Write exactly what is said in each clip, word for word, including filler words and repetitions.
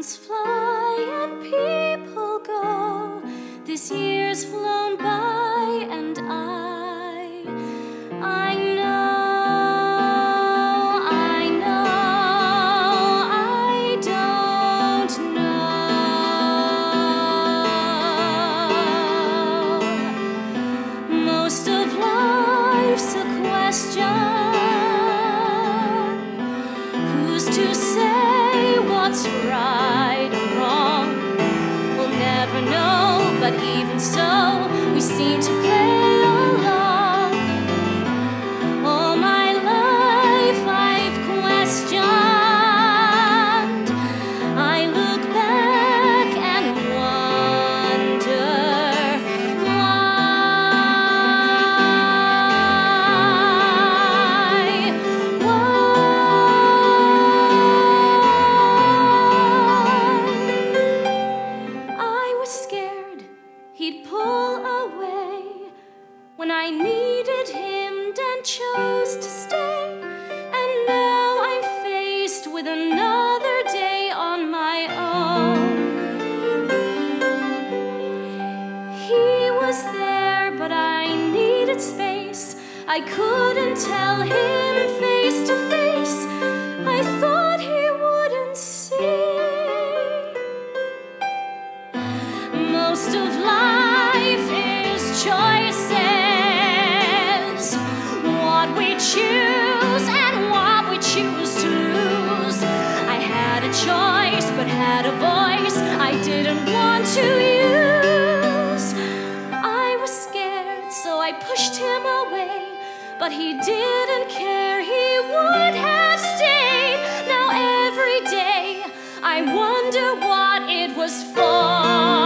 Seasons fly and people go. This year's flown by and I, I know, I know, I don't know. Most of life's a question. Who's to say what's right or wrong? We'll never know, but even so, we seem to play along. All my life I've questioned. I look back and wonder why, why. He'd pull away when I needed him and chose to stay. And now I'm faced with another day on my own. He was there, but I needed space. I couldn't tell him face to face. I thought he wouldn't see. Most of life is choices, what we choose and what we choose to lose. I had a choice but had a voice I didn't want to use. I was scared, so I pushed him away, but he didn't care, he would have stayed. Now every day I wonder what it was for.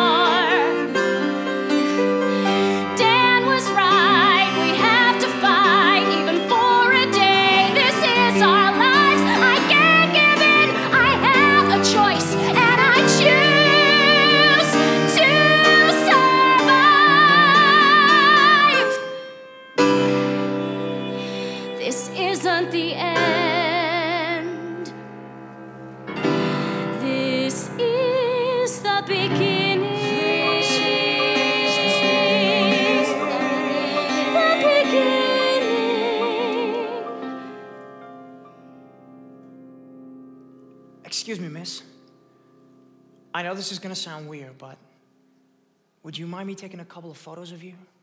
This isn't the end. This is the beginning. The beginning. Excuse me, miss. I know this is gonna sound weird, but would you mind me taking a couple of photos of you?